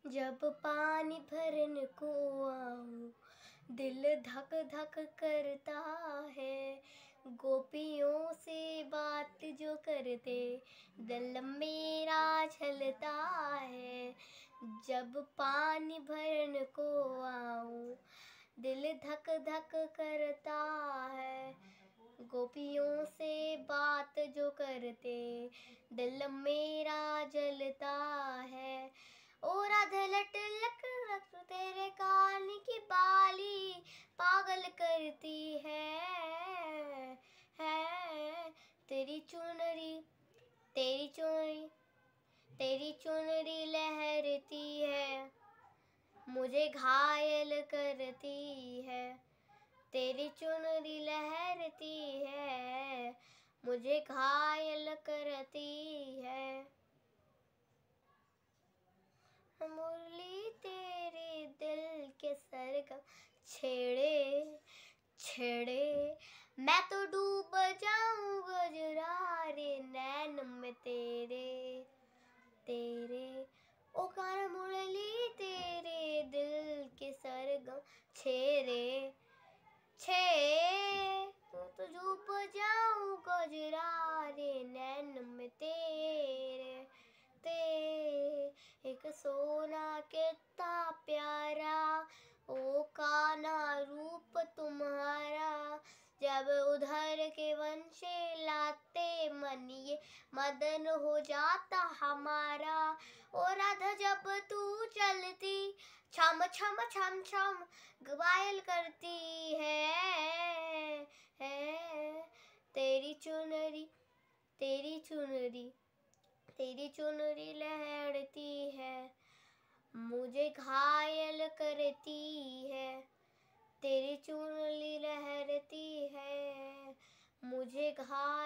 जब पानी भरन को आऊं, दिल धक धक करता है। गोपियों से बात जो करते, दिल मेरा छलता है। जब पानी भरन को आऊं, दिल धक धक करता है। गोपियों से बात जो करते, दिल मेरा जलता है। ओ राधे लट लक लक तेरे कान की बाली पागल करती है तेरी चुनरी, तेरी चुनरी, तेरी चुनरी लहरती है, मुझे घायल करती है। तेरी चुनरी लहरती है, मुझे घायल करती है। मुरली तेरे दिल के सरगम छेड़े छेड़े, मैं तो डूब जाऊं गजरारे नैन में तेरे तेरे। ओ कान मुरली तेरे दिल के सरगम छेड़े छे, तो डूब जाऊं गजरारे नैन में तेरे एक सोना कितना प्यारा, ओ काना रूप तुम्हारा। जब उधर के वंशे लाते, मन ये मदन हो जाता हमारा। ओ राधा जब तू चलती, छम छम छम छम घायल करती है तेरी चुनरी, तेरी चुनरी, तेरी चुनरी लहरती है, मुझे घायल करती है। तेरी चुनरी लहरती है, मुझे घायल